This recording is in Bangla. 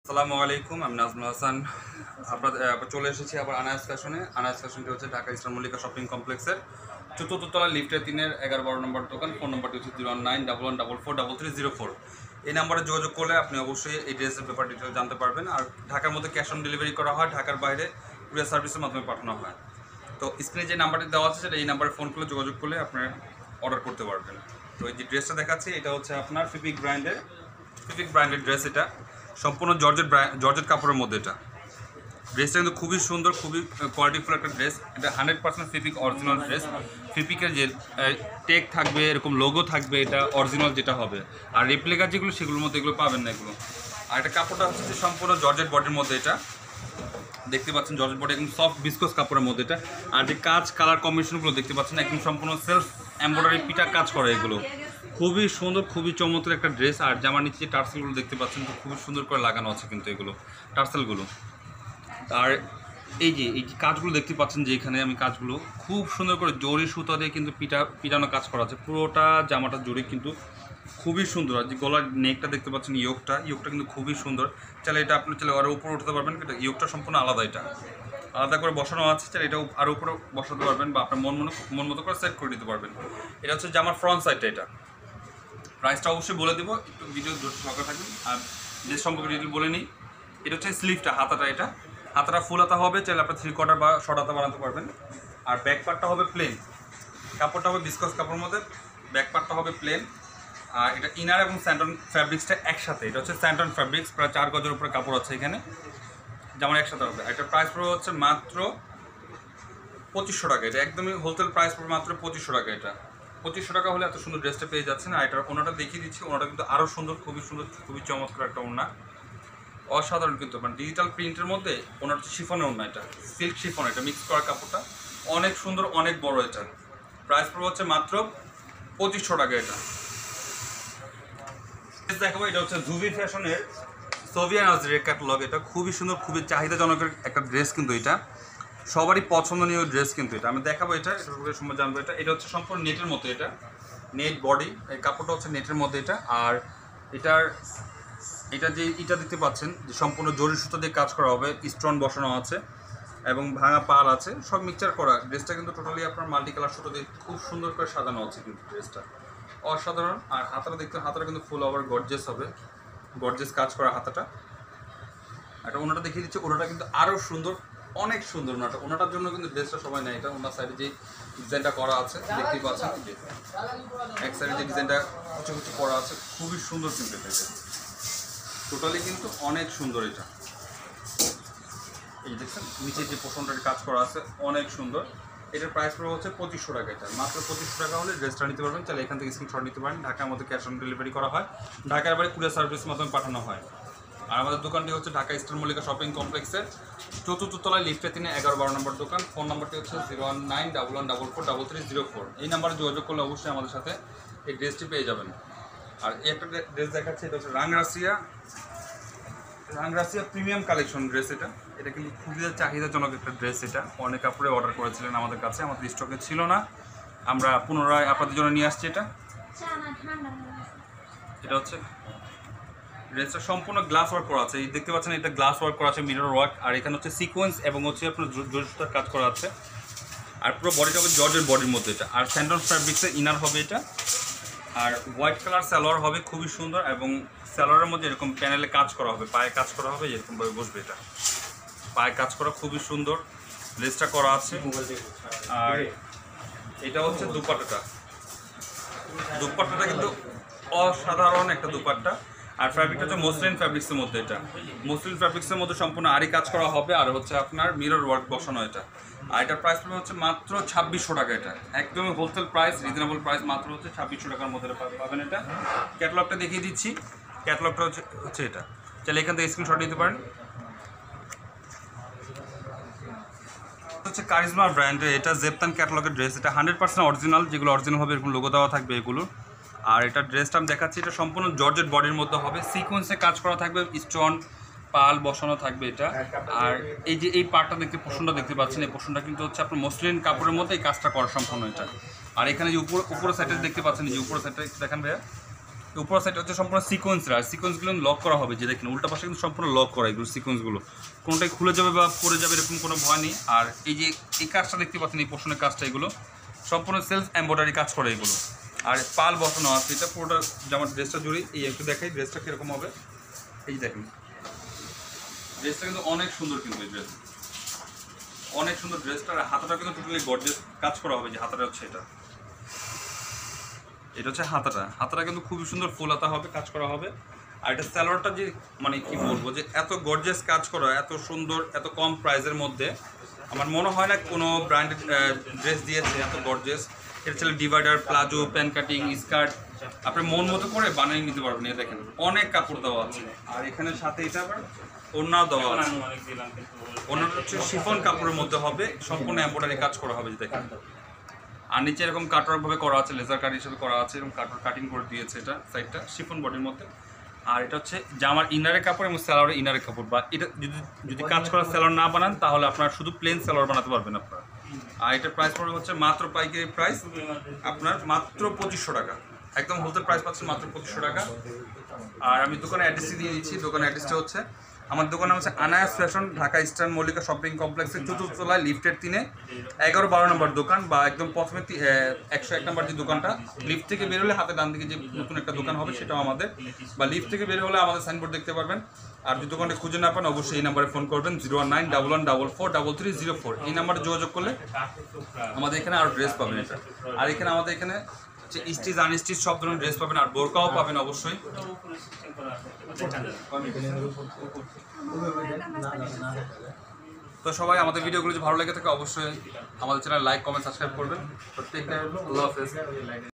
আসসালামু আলাইকুম, আমি নাজমুল হাসান। আপনার চলে এসেছি আবার আনায়াস ফ্যাশনে। আনায়াস ফ্যাশনটি হচ্ছে ঢাকা ইস্টার্ন মল্লিকা শপিং কমপ্লেক্সের ৪র্থ তলা লিফটের 3-এর 11-12 নম্বর দোকান। ফোন নম্বরটি হচ্ছে 01911443304। এই নাম্বারে যোগাযোগ করলে আপনি অবশ্যই এই ড্রেসের ব্যাপার ডিটেল জানতে পারবেন। আর ঢাকার মধ্যে ক্যাশ অন ডেলিভারি করা হয়, ঢাকার বাইরে কুরিয়ার সার্ভিসের মাধ্যমে পাঠানো হয়। তো স্ক্রিনে যে নাম্বারটি দেওয়া আছে সেটা এই নাম্বারে ফোন করে যোগাযোগ করলে আপনার অর্ডার করতে পারবেন। তো এই যে ড্রেসটা দেখাচ্ছি এটা হচ্ছে আপনার ফিপিক ব্র্যান্ডের ড্রেস। এটা সম্পূর্ণ জর্জেট কাপড়ের মধ্যে। এটা ড্রেসটা কিন্তু খুবই সুন্দর, খুবই কোয়ালিটিফুল একটা ড্রেস। এটা 100% ফিপিক অরিজিনাল ড্রেস। ফিপিকের যে টেক থাকবে, এরকম লোগো থাকবে, এটা অরিজিনাল যেটা হবে। আর রেপ্লিকা যেগুলো সেগুলোর মধ্যে এগুলো পাবেন না এগুলো। আর এটা কাপড়টা হচ্ছে যে সম্পূর্ণ জর্জেট বডির মধ্যে। এটা দেখতে পাচ্ছেন জর্জেট বডি, একদম সফট বিস্কস কাপড়ের মধ্যে এটা। আর যে কালার কম্বিনেশনগুলো দেখতে পাচ্ছেন একদম সম্পূর্ণ সেলফ এমব্রয়ডারি পিটা কাজ করে এগুলো। খুবই সুন্দর, খুবই চমৎকার একটা ড্রেস। আর জামার নিচে যে টার্সেলগুলো দেখতে পাচ্ছেন খুবই সুন্দর করে লাগানো আছে কিন্তু এগুলো টার্সেলগুলো। আর এই যে কাজগুলো দেখতে পাচ্ছেন যে এখানে আমি কাজগুলো খুব সুন্দর করে জরি সুতা দিয়ে কিন্তু পিটানো কাজ করা আছে। পুরোটা জামাটা জরি কিন্তু খুবই সুন্দর। আর যে গলার নেকটা দেখতে পাচ্ছেন, ইয়োগটা কিন্তু খুবই সুন্দর। চাইলে এটা আপনি চাইলে আরও উপরে উঠতে পারবেন, কিন্তু ইয়োগটা সম্পূর্ণ আলাদা। এটা আলাদা করে বসানো আছে, চাইলে এটা আরও উপরে বসাতে পারবেন বা আপনার মন মতো করে সেট করে দিতে পারবেন। এটা হচ্ছে জামার ফ্রন্ট সাইডটা। এটা প্রাইসটা অবশ্যই বলে দেবো, একটু ভিডিও সরকার থাকবেন। আর ড্রেস সম্পর্কে ডিটেল বলে নিই। এটা হচ্ছে স্লিভটা, হাতাটা। এটা হাতাটা ফুল হাতা হবে, চাইলে আপনার 3/4 বা শর্ট হাতা বানাতে পারবেন। আর ব্যাক পার্টটা হবে প্লেন, কাপড়টা হবে বিস্কস কাপড়ের মধ্যে, ব্যাক পার্টটা হবে প্লেন। আর এটা ইনার এবং স্যান্টন ফ্যাব্রিক্সটা একসাথে। এটা হচ্ছে স্যান্টন ফ্যাব্রিক্স, প্রায় 4 গজের উপরে কাপড় আছে এখানে, যেমন একসাথে হবে। এটার প্রাইস পড়বে হচ্ছে মাত্র 2500 টাকা। এটা একদমই হোলসেল প্রাইস পড়বে মাত্র 2500 টাকা। এটা 2500 টাকা হলে এত সুন্দর ড্রেসটা পেয়ে যাচ্ছেন। আর এটার ওনাটা দেখিয়ে দিচ্ছি, ওনাটা কিন্তু আরও সুন্দর, খুবই চমৎকার একটা ওনা, অসাধারণ কিন্তু। মানে ডিজিটাল প্রিন্টের মধ্যে ওনার শিফনের ওনা, এটা সিল্ক শিফন, এটা মিক্স করা কাপড়টা অনেক সুন্দর, অনেক বড়। এটা প্রাইস পড়বে হচ্ছে মাত্র 2500 টাকা। এটা দেখাবো, এটা হচ্ছে জুভি ফ্যাশনের সোভিয়ান আজরের ক্যাটালগ। এটা খুবই সুন্দর, খুবই চাহিদাজনকের একটা ড্রেস কিন্তু। এটা সবারই পছন্দনীয় ড্রেস কিন্তু। এটা আমি দেখাবো, এটার সময় জানবো। এটা হচ্ছে সম্পূর্ণ নেটের মতো। এটা নেট বডি, এই কাপড়টা হচ্ছে নেটের মধ্যে। এটা আর এটা যে দেখতে পাচ্ছেন যে সম্পূর্ণ জরি সুতো দিয়ে কাজ করা হবে, স্টোন বসানো আছে এবং ভাঙা পাল আছে, সব মিক্সচার করা। ড্রেসটা কিন্তু টোটালি আপনার মাল্টি কালার সুতো দিয়ে খুব সুন্দর করে সাজানো আছে কিন্তু ড্রেসটা, অসাধারণ। আর হাতাটা কিন্তু ফুল ওভার গর্জিয়াস হবে, গর্জিয়াস কাজ করা হাতাটা। এটা ওনাটা দেখিয়ে দিচ্ছে, ওনাটা কিন্তু আরও সুন্দর, অনেক সুন্দর। ওনাটার জন্য কিন্তু ড্রেসটা সবাই নেয়। এটা ওনার সাইডে যে ডিজাইনটা করা আছে দেখতেই পাচ্ছেন, এক সাইডে যে ডিজাইনটা কুচি করা আছে খুবই সুন্দর কিন্তু। এটা টোটালি কিন্তু অনেক সুন্দর। এটা এই দেখছেন নিচে যে পোষণটার কাজ করা আছে অনেক সুন্দর। এটার প্রাইস পড়বে হচ্ছে 2500 টাকা। এটা মাত্র 2500 টাকা হলে ড্রেসটা নিতে পারবেন। তাহলে এখান থেকে স্ক্রিনশট নিতে পারেন। ঢাকার মধ্যে ক্যাশ অন ডেলিভারি করা হয়, ঢাকার বাইরে কুরিয়ার সার্ভিসের মাধ্যমে পাঠানো হয়। আর আমাদের দোকানটি হচ্ছে ঢাকা ইস্টার্ন মল্লিকা শপিং কমপ্লেক্সের 4র্থ তলায় লিফটে 3-এ 11-12 নম্বর দোকান। ফোন নম্বরটি হচ্ছে 01911443304। এই নাম্বারে যোগাযোগ করলে অবশ্যই আমাদের সাথে এই ড্রেসটি পেয়ে যাবেন। আর এই একটা ড্রেস দেখাচ্ছে, এটা হচ্ছে রাংরাসিয়া প্রিমিয়াম কালেকশন ড্রেস। এটা কিন্তু খুবই চাহিদাজনক একটা ড্রেস। এটা অনেক কাপড়ে অর্ডার করেছিলেন আমাদের কাছে, আমাদের স্টকে ছিল না, আমরা পুনরায় আপনাদের জন্য নিয়ে আসছি। এটা হচ্ছে ড্রেসটা সম্পূর্ণ গ্লাস ওয়ার্ক করা আছে। এই দেখতে পাচ্ছেন, এটা গ্লাস ওয়ার্ক করা আছে, মিরর ওয়ার্ক। আর এখানে হচ্ছে সিকোয়েন্স এবং হচ্ছে আপনার জরি সুতার কাজ করা আছে। আর পুরো বডিটা হবে জর্জের বডির মধ্যে। এটা আর স্যান্ডন ফ্যাব্রিক্সের ইনার হবে এটা। আর হোয়াইট কালার সালোয়ার হবে, খুবই সুন্দর। এবং সালোয়ারের মধ্যে এরকম প্যানেলে কাজ করা হবে, পায়ে কাজ করা হবে, এরকমভাবে বসবে। এটা পায়ে কাজ করা খুবই সুন্দর, লেসটা করা আছে। আর এটা হচ্ছে দুপাট্টাটা কিন্তু অসাধারণ একটা দুপাট্টা। আর ফ্যাব্রিকটা হচ্ছে মসলিন ফ্যাব্রিক্সের মধ্যে। এটা মসলিন ফ্যাব্রিক্সের মধ্যে সম্পূর্ণ আরি কাজ করা হবে। আর হচ্ছে আপনার মিরর ওয়ার্ক বসানো। এটা আর এটার প্রাইস পড়বে হচ্ছে মাত্র 2600 টাকা। এটা একদমই হোলসেল প্রাইস, রিজনেবল প্রাইস, মাত্র হচ্ছে 2600 টাকার মধ্যে পাবেন। এটা ক্যাটালগটা দেখিয়ে দিচ্ছি। ক্যাটালগটা হচ্ছে এটা, চাইলে এখান থেকে স্ক্রিনশট নিতে পারেন। হচ্ছে কারিজমা ব্র্যান্ডের, এটা জেপতান ক্যাটালগের ড্রেস। এটা 100% অরিজিনাল, যেগুলো অরিজিনাল হবে এরকম লোগো দেওয়া থাকবে এগুলো। আর এটা ড্রেসটা আমি দেখাচ্ছি, এটা সম্পূর্ণ জর্জেট বডির মধ্যে হবে, সিকোয়েন্সে কাজ করা থাকবে, স্টোন পাল বসানো থাকবে এটা। আর এই যে এই পার্টটা পোষণটা দেখতে পাচ্ছেন, এই পোষণটা কিন্তু হচ্ছে আপনার মসলিন কাপড়ের মধ্যে এই কাজটা করা সম্পূর্ণ এটা। আর এখানে যে উপরের সাইডে দেখতে পাচ্ছেন, এই যে উপরের সাইডটা দেখেন ভাইয়া, উপর সাইড হচ্ছে সম্পূর্ণ সিকোয়েন্সের, আর সিকোয়েন্সগুলো লক করা হবে, যে দেখেন উল্টা পাশে কিন্তু সম্পূর্ণ লক করা এগুলো সিকোয়েন্সগুলো, কোনোটাই খুলে যাবে বা পড়ে যাবে এরকম কোনো ভয় নেই। আর এই যে এই কাজটা দেখতে পাচ্ছেন, এই পোর্শনের কাজটা, এগুলো সম্পূর্ণ সেলফ এমব্রয়ডারি কাজ করে এগুলো। আর পাল বসানো আছে, এটা পুরোটা জামার ড্রেসটা জুড়ে। এই একটু দেখাই ড্রেসটা কীরকম হবে। এই দেখেন ড্রেসটা কিন্তু অনেক সুন্দর, কিন্তু এই ড্রেস অনেক সুন্দর ড্রেসটা। আর হাতাটা কিন্তু টোটালি গর্জিয়াস কাজ করা হবে, যে হাতাটা হচ্ছে এটা হচ্ছে হাতাটা কিন্তু খুবই সুন্দর ফুল হাতা হবে, কাজ করা হবে। আর এটা স্যালোয়ারটা যে মানে কি বলবো, যে এত গর্জিয়াস কাজ করা, এত সুন্দর, এত কম প্রাইসের মধ্যে আমার মনে হয় না কোনো ব্র্যান্ডেড ড্রেস দিয়েছে এত গর্জিয়াস। এটা ছিল divider, palazzo, pan cutting, skirt, আপনি মন মতো করে বানিয়ে নিতে পারবেন। এই দেখেন অনেক কাপড় দেওয়া আছে, আর এখানে সাথে এটা আবার ওড়নাও দেওয়া আছে। ওড়নাটা হচ্ছে শিফন কাপড়ের মধ্যে হবে, সম্পূর্ণ এমব্রয়ডারি কাজ করা হবে, যে দেখেন। আর নিচে এরকম কাটওয়ার্কভাবে করা আছে, লেজার কাট হিসেবে করা আছে, এরকম কাটিং করে দিয়েছে এটা সাইডটা শিফন বডির মধ্যে। আর এটা হচ্ছে জামার ইনারের কাপড় এবং স্যালোয়ারের ইনারের কাপড়। বা এটা যদি কাজ করা স্যালোয়ার না বানান, তাহলে আপনারা শুধু প্লেন স্যালোয়ার বানাতে পারবেন আপনারা। আর এটার প্রাইস পড়বে হচ্ছে মাত্র পাইকারি প্রাইস আপনার মাত্র 2500 টাকা, একদম হোলসেল প্রাইস পাচ্ছেন মাত্র 2500 টাকা। আর আমি দোকানের অ্যাড্রেসটি দিয়ে দিচ্ছি। দোকানের অ্যাড্রেসটা হচ্ছে, আমার দোকান হচ্ছে Anayas fashion, Dhaka eastern Mallika shopping কমপ্লেক্সের 4th তলায় লিফটের 3-এ 11-12 নম্বর দোকান। বা একদম প্রথমে 101 নম্বর যে দোকানটা, লিফট থেকে বের হলে হাতে ডান দিকে যে নতুন একটা দোকান হবে সেটাও আমাদের। বা লিফট থেকে বের হলে আমাদের সাইনবোর্ড দেখতে পারবেন। আর যদি দোকানটা খুঁজে না পান, অবশ্যই এই নাম্বারে ফোন করবেন 01911443304। এই নাম্বারে যোগাযোগ করলে আমাদের এখানে আরও ড্রেস পাবেন এটা। আর এখানে আমাদের এখানে স্টিচ আনস্টিচ সব ধরনের ড্রেস পাবেন, আর বোরকাও পাবেন অবশ্যই। তো সবাই আমাদের ভিডিওগুলো যদি ভালো লেগে থাকে, অবশ্যই আমাদের চ্যানেল লাইক, কমেন্ট, সাবস্ক্রাইব করবেন। প্রত্যেকটা আল্লাহ হাফেজ।